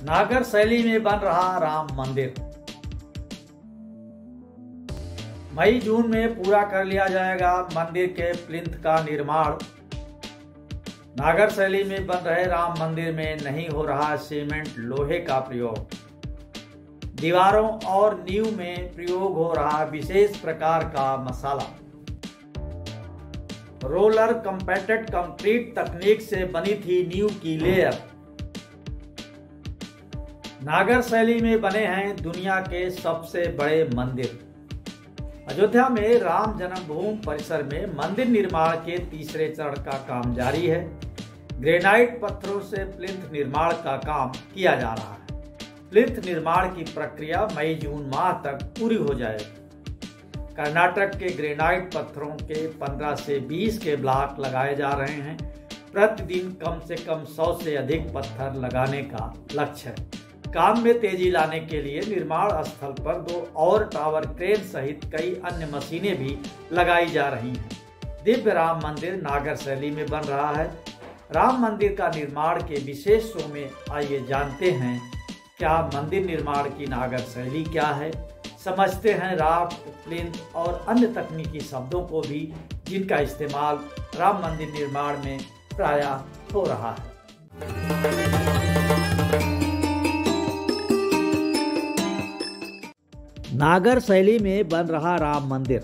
नागर शैली में बन रहा राम मंदिर मई जून में पूरा कर लिया जाएगा। मंदिर के प्लिंथ का निर्माण। नागर शैली में बन रहे राम मंदिर में नहीं हो रहा सीमेंट लोहे का प्रयोग। दीवारों और नींव में प्रयोग हो रहा विशेष प्रकार का मसाला। रोलर कम्पैक्टेड कंक्रीट तकनीक से बनी थी नींव की लेयर। नागर शैली में बने हैं दुनिया के सबसे बड़े मंदिर। अयोध्या में राम जन्मभूमि परिसर में मंदिर निर्माण के तीसरे चरण का काम जारी है। ग्रेनाइट पत्थरों से प्लिंथ निर्माण का काम किया जा रहा है। प्लिंथ निर्माण की प्रक्रिया मई जून माह तक पूरी हो जाएगी। कर्नाटक के ग्रेनाइट पत्थरों के 15 से 20 के ब्लॉक लगाए जा रहे हैं। प्रतिदिन कम से कम 100 से अधिक पत्थर लगाने का लक्ष्य है। काम में तेजी लाने के लिए निर्माण स्थल पर 2 और टावर क्रेन सहित कई अन्य मशीनें भी लगाई जा रही हैं। दिव्य राम मंदिर नागर शैली में बन रहा है। राम मंदिर का निर्माण के विशेषों में आइए जानते हैं क्या मंदिर निर्माण की नागर शैली क्या है। समझते हैं राफ्ट, प्लिंथ और अन्य तकनीकी शब्दों को भी जिनका इस्तेमाल राम मंदिर निर्माण में प्रायः हो रहा है। नागर शैली में बन रहा राम मंदिर।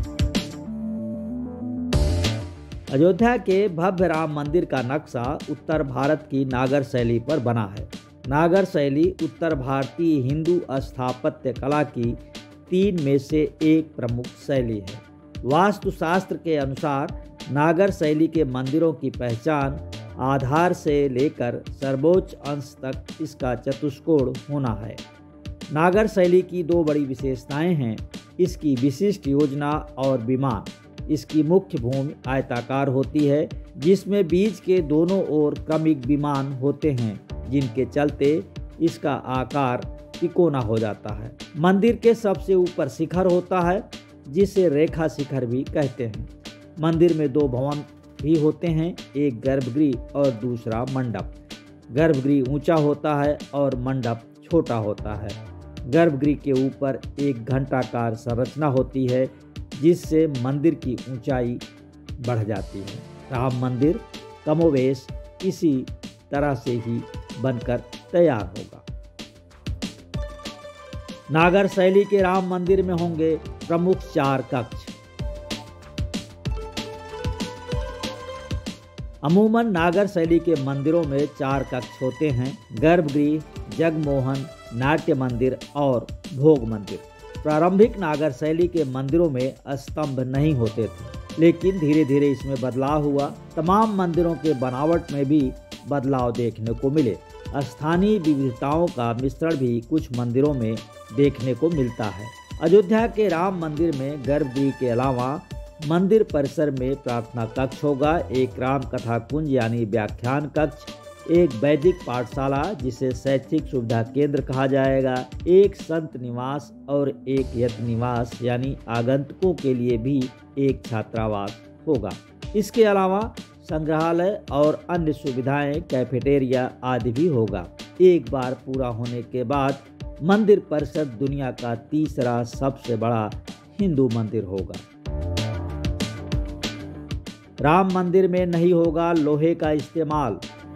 अयोध्या के भव्य राम मंदिर का नक्शा उत्तर भारत की नागर शैली पर बना है। नागर शैली उत्तर भारतीय हिंदू स्थापत्य कला की 3 में से एक प्रमुख शैली है। वास्तुशास्त्र के अनुसार नागर शैली के मंदिरों की पहचान आधार से लेकर सर्वोच्च अंश तक इसका चतुष्कोण होना है। नागर शैली की 2 बड़ी विशेषताएं हैं। इसकी विशिष्ट योजना और विमान। इसकी मुख्य भूमि आयताकार होती है जिसमें बीच के दोनों ओर क्रमिक विमान होते हैं जिनके चलते इसका आकार तिकोना हो जाता है। मंदिर के सबसे ऊपर शिखर होता है जिसे रेखा शिखर भी कहते हैं। मंदिर में 2 भवन भी होते हैं, एक गर्भगृह और दूसरा मंडप। गर्भगृह ऊंचा होता है और मंडप छोटा होता है। गर्भगृह के ऊपर एक घंटाकार संरचना होती है जिससे मंदिर की ऊंचाई बढ़ जाती है। राम मंदिर कमोवेश इसी तरह से ही बनकर तैयार होगा। नागर शैली के राम मंदिर में होंगे प्रमुख 4 कक्ष। अमूमन नागर शैली के मंदिरों में 4 कक्ष होते हैं: गर्भगृह, जगमोहन, नाट्य मंदिर और भोग मंदिर। प्रारंभिक नागर शैली के मंदिरों में स्तंभ नहीं होते थे, लेकिन धीरे धीरे इसमें बदलाव हुआ। तमाम मंदिरों के बनावट में भी बदलाव देखने को मिले। स्थानीय विविधताओं का मिश्रण भी कुछ मंदिरों में देखने को मिलता है। अयोध्या के राम मंदिर में गर्भगृह के अलावा मंदिर परिसर में प्रार्थना कक्ष होगा, एक राम कथा कुंज यानी व्याख्यान कक्ष, एक वैदिक पाठशाला जिसे शैक्षिक सुविधा केंद्र कहा जाएगा, एक संत निवास और एक यति निवास यानी आगंतुकों के लिए भी एक छात्रावास होगा। इसके अलावा संग्रहालय और अन्य सुविधाएं, कैफेटेरिया आदि भी होगा। एक बार पूरा होने के बाद मंदिर परिसर दुनिया का तीसरा सबसे बड़ा हिंदू मंदिर होगा। राम मंदिर में नहीं होगा लोहे का इस्तेमाल।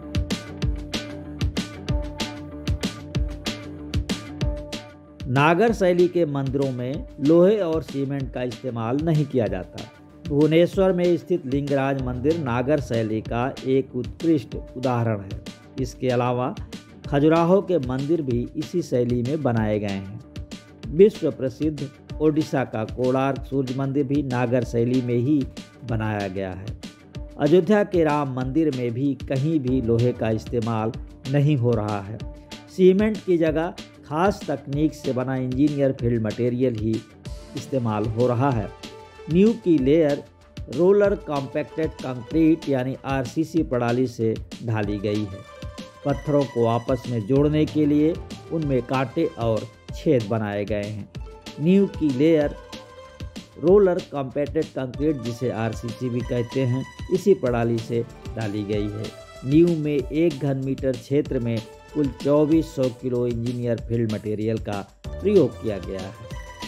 नागर शैली के मंदिरों में लोहे और सीमेंट का इस्तेमाल नहीं किया जाता। भुवनेश्वर में स्थित लिंगराज मंदिर नागर शैली का एक उत्कृष्ट उदाहरण है। इसके अलावा खजुराहो के मंदिर भी इसी शैली में बनाए गए हैं। विश्व प्रसिद्ध ओडिशा का कोणार्क सूर्य मंदिर भी नागर शैली में ही बनाया गया है। अयोध्या के राम मंदिर में भी कहीं भी लोहे का इस्तेमाल नहीं हो रहा है। सीमेंट की जगह खास तकनीक से बना इंजीनियर फील्ड मटेरियल ही इस्तेमाल हो रहा है। नींव की लेयर रोलर कॉम्पैक्टेड कंक्रीट यानी आरसीसी प्रणाली से ढाली गई है। पत्थरों को आपस में जोड़ने के लिए उनमें कांटे और छेद बनाए गए हैं। नींव की लेयर रोलर कॉम्पैक्टेड कंक्रीट जिसे आरसीसी भी कहते हैं इसी प्रणाली से डाली गई है। नींव में 1 घन मीटर क्षेत्र में कुल 2400 किलो इंजीनियर फील्ड मटेरियल का प्रयोग किया गया है।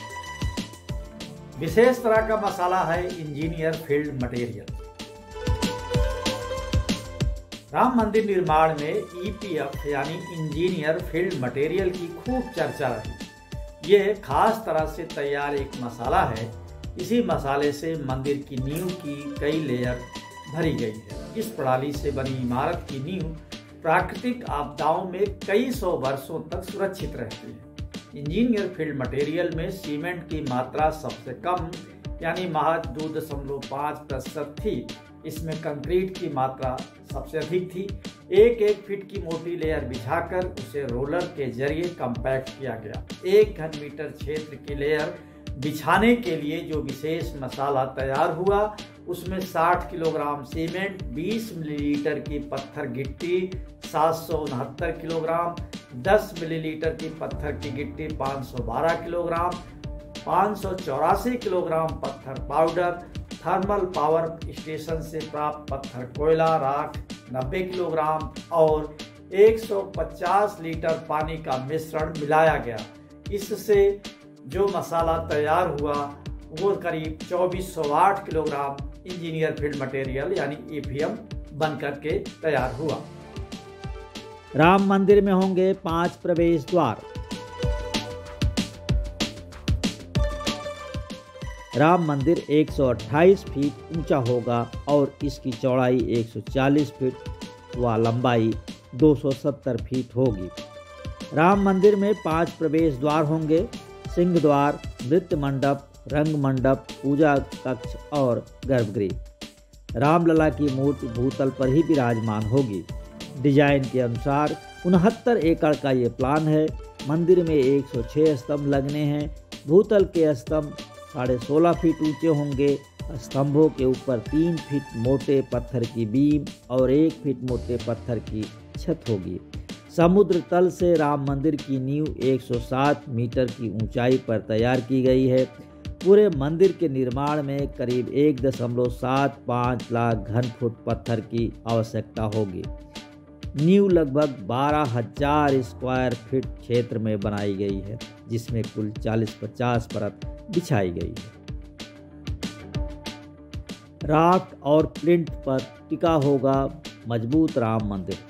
विशेष तरह का मसाला है इंजीनियर फील्ड मटेरियल। राम मंदिर निर्माण में ईपीएफ यानी इंजीनियर फील्ड मटेरियल की खूब चर्चा रही। यह खास तरह से तैयार एक मसाला है। इसी मसाले से मंदिर की नींव की कई लेयर भरी गई है। इस प्रणाली से बनी इमारत की नींव प्राकृतिक आपदाओं में कई सौ वर्षों तक सुरक्षित रहती है। इंजीनियर फील्ड मटेरियल में सीमेंट की मात्रा सबसे कम यानी महज 2.5% थी। इसमें कंक्रीट की मात्रा सबसे अधिक थी। एक फीट की मोटी लेयर बिछाकर उसे रोलर के जरिए कंपैक्ट किया गया। 1 घन मीटर क्षेत्र की लेयर बिछाने के लिए जो विशेष मसाला तैयार हुआ उसमें 60 किलोग्राम सीमेंट, 20 मिलीलीटर की पत्थर गिट्टी, 769 किलोग्राम, 10 मिलीलीटर की पत्थर की गिट्टी 512 किलोग्राम, 584 किलोग्राम पत्थर पाउडर, थर्मल पावर स्टेशन से प्राप्त पत्थर कोयला राख 90 किलोग्राम और 150 लीटर पानी का मिश्रण मिलाया गया। इससे जो मसाला तैयार हुआ वो करीब 2408 किलोग्राम इंजीनियर फील्ड मटेरियल यानी ईपीएम बनकर के तैयार हुआ। राम मंदिर में होंगे 5 प्रवेश द्वार। राम मंदिर 128 फीट ऊंचा होगा और इसकी चौड़ाई 140 फीट व लंबाई 270 फीट होगी। राम मंदिर में 5 प्रवेश द्वार होंगे: सिंह द्वार, नृत्य मंडप, रंग मंडप, पूजा कक्ष और गर्भगृह। रामलला की मूर्ति भूतल पर ही विराजमान होगी। डिजाइन के अनुसार 69 एकड़ का ये प्लान है। मंदिर में 106 स्तंभ लगने हैं। भूतल के स्तंभ 16.5 फीट ऊंचे होंगे। स्तंभों के ऊपर 3 फीट मोटे पत्थर की बीम और 1 फीट मोटे पत्थर की छत होगी। समुद्र तल से राम मंदिर की नींव 107 मीटर की ऊंचाई पर तैयार की गई है। पूरे मंदिर के निर्माण में करीब 1.75 लाख घन फुट पत्थर की आवश्यकता होगी। नींव लगभग 12,000 स्क्वायर फीट क्षेत्र में बनाई गई है, जिसमें कुल 40-50 परत बिछाई गई है। राख और प्लिंथ पर टिका होगा मजबूत राम मंदिर।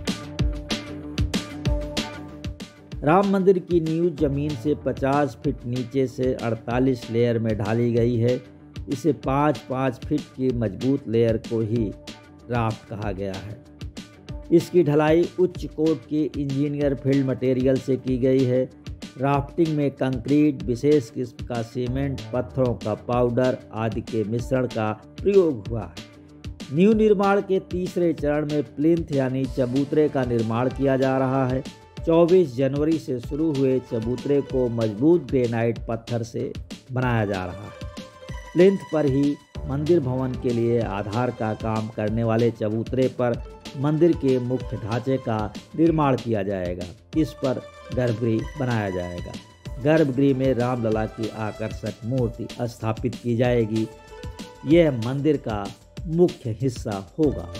राम मंदिर की नींव जमीन से 50 फीट नीचे से 48 लेयर में ढाली गई है। इसे 5-5 फीट की मजबूत लेयर को ही राफ्ट कहा गया है। इसकी ढलाई उच्च कोट के इंजीनियर फील्ड मटेरियल से की गई है। राफ्टिंग में कंक्रीट, विशेष किस्म का सीमेंट, पत्थरों का पाउडर आदि के मिश्रण का प्रयोग हुआ है। नींव निर्माण के तीसरे चरण में प्लिंथ यानी चबूतरे का निर्माण किया जा रहा है। 24 जनवरी से शुरू हुए चबूतरे को मजबूत ग्रेनाइट पत्थर से बनाया जा रहा है। प्लिंथ पर ही मंदिर भवन के लिए आधार का काम करने वाले चबूतरे पर मंदिर के मुख्य ढांचे का निर्माण किया जाएगा। इस पर गर्भगृह बनाया जाएगा। गर्भगृह में रामलला की आकर्षक मूर्ति स्थापित की जाएगी। यह मंदिर का मुख्य हिस्सा होगा।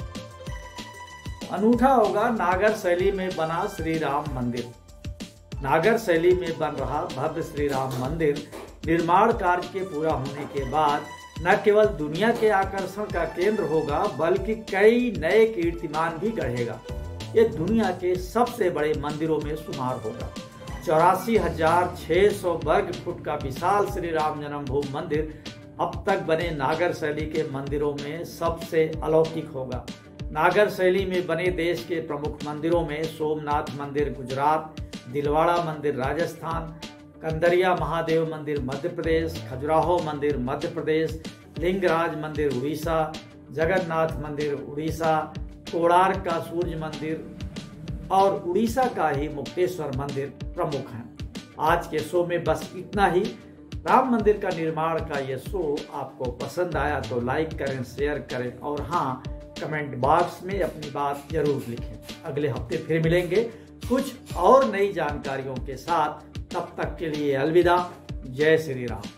अनूठा होगा नागर शैली में बना श्री राम मंदिर। नागर शैली में बन रहा भव्य श्री राम मंदिर निर्माण कार्य के पूरा होने के बाद न केवल दुनिया के आकर्षण का केंद्र होगा बल्कि कई नए कीर्तिमान भी गढ़ेगा। ये दुनिया के सबसे बड़े मंदिरों में शुमार होगा। 84,600 वर्ग फुट का विशाल श्री राम जन्मभूमि मंदिर अब तक बने नागर शैली के मंदिरों में सबसे अलौकिक होगा। नागर शैली में बने देश के प्रमुख मंदिरों में सोमनाथ मंदिर गुजरात, दिलवाड़ा मंदिर राजस्थान, कंदरिया महादेव मंदिर मध्य प्रदेश, खजुराहो मंदिर मध्य प्रदेश, लिंगराज मंदिर उड़ीसा, जगन्नाथ मंदिर उड़ीसा, कोणार्क का सूर्य मंदिर और उड़ीसा का ही मुक्तेश्वर मंदिर प्रमुख हैं। आज के शो में बस इतना ही। राम मंदिर का निर्माण का ये शो आपको पसंद आया तो लाइक करें, शेयर करें और हाँ, कमेंट बॉक्स में अपनी बात जरूर लिखें। अगले हफ्ते फिर मिलेंगे कुछ और नई जानकारियों के साथ। तब तक के लिए अलविदा। जय श्री राम।